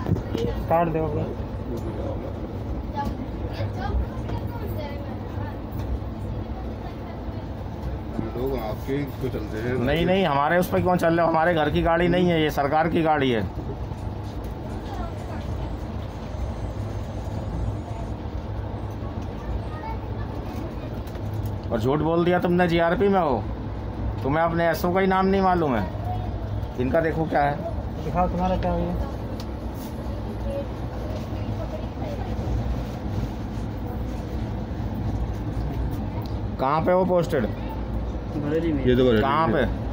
काट दो अपना। लोग आपके को चलते हैं। नहीं नहीं, हमारे उस पर क्यों चल रहे हो? हमारे घर की गाड़ी नहीं है, ये सरकार की गाड़ी है। और झूठ बोल दिया तुमने जीआरपी में हो, तुम्हें अपने एसओ का ही नाम नहीं मालूम है। इनका देखो क्या है, दिखाओ तुम्हारा क्या हुआ। कहाँ पे वो पोस्टेड? ये तो कहाँ पे?